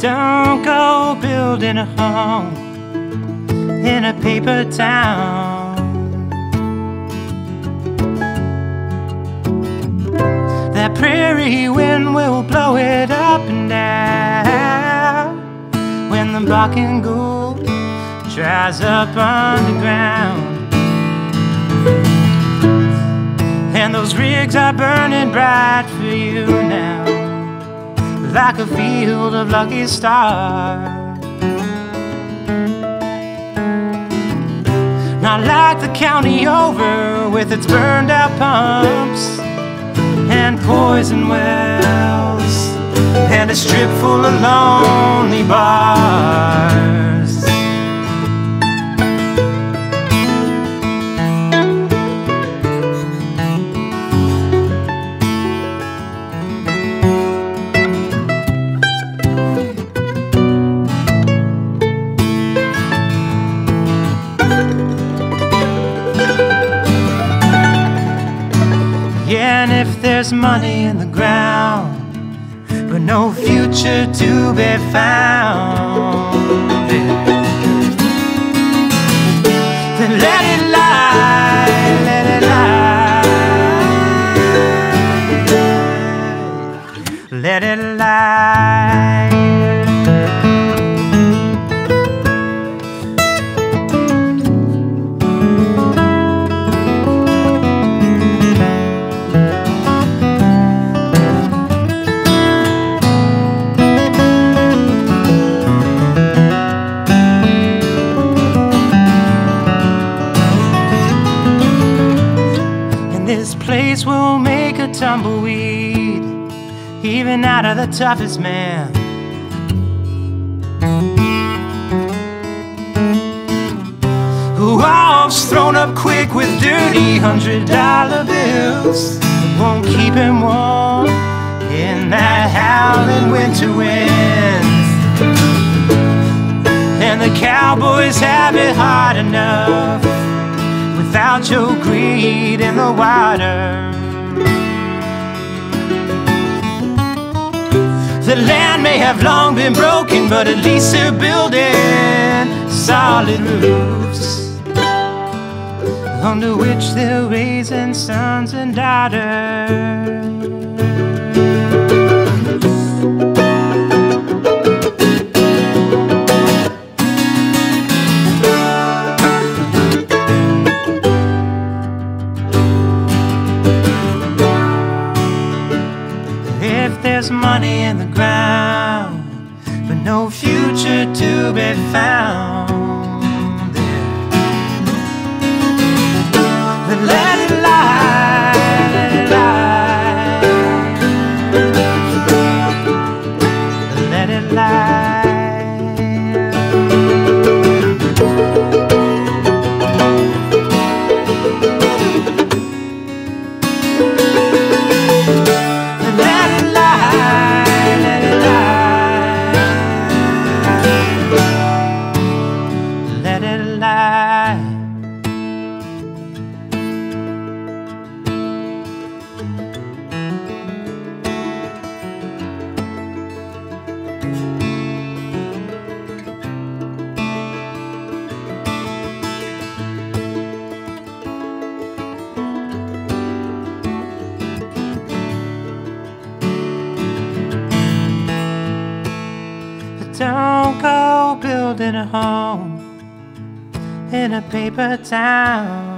Don't go building a home in a paper town. That prairie wind will blow it up and down when the barking gold dries up underground. And those rigs are burning bright for you now, like a field of lucky stars. Not like the county over with its burned out pumps and poison wells and a strip full of lonely bars. And if there's money in the ground, but no future to be found, then let it lie, let it lie, let it lie. This place will make a tumbleweed, even out of the toughest man. Who walks thrown up quick with dirty $100 bills, won't keep him warm in that howling winter wind. And the cowboys have it hard enough without your greed in the water. The land may have long been broken, but at least they're building solid roofs under which they're raising sons and daughters. There's money in the ground, but no future to be found there. Then let it lie, let it lie, let it lie. Don't go building a home in a paper town.